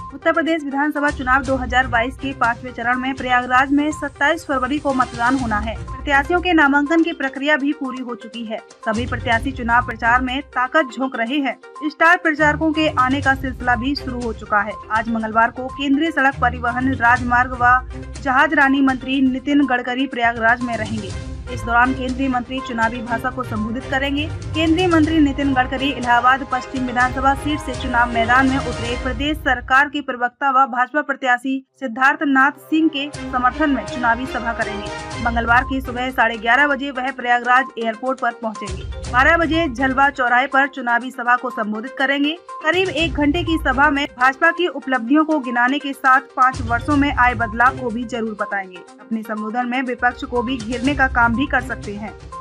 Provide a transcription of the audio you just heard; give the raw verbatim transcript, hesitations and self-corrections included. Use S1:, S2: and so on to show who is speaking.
S1: उत्तर प्रदेश विधानसभा चुनाव दो हज़ार बाईस के पांचवें चरण में प्रयागराज में सत्ताईस फरवरी को मतदान होना है। प्रत्याशियों के नामांकन की प्रक्रिया भी पूरी हो चुकी है। सभी प्रत्याशी चुनाव प्रचार में ताकत झोंक रहे हैं। स्टार प्रचारकों के आने का सिलसिला भी शुरू हो चुका है। आज मंगलवार को केंद्रीय सड़क परिवहन, राजमार्ग व जहाजरानी मंत्री नितिन गडकरी प्रयागराज में रहेंगे। इस दौरान केंद्रीय मंत्री चुनावी भाषा को संबोधित करेंगे। केंद्रीय मंत्री नितिन गडकरी इलाहाबाद पश्चिम विधानसभा सीट से चुनाव मैदान में उतरे प्रदेश सरकार के प्रवक्ता व भाजपा प्रत्याशी सिद्धार्थ नाथ सिंह के समर्थन में चुनावी सभा करेंगे। मंगलवार की सुबह साढ़े ग्यारह बजे वह प्रयागराज एयरपोर्ट पर पहुंचेंगे। बारह बजे झलवा चौराहे पर चुनावी सभा को संबोधित करेंगे। करीब एक घंटे की सभा में भाजपा की उपलब्धियों को गिनाने के साथ पाँच वर्षों में आए बदलाव को भी जरूर बताएंगे। अपने संबोधन में विपक्ष को भी घेरने का काम भी कर सकते हैं।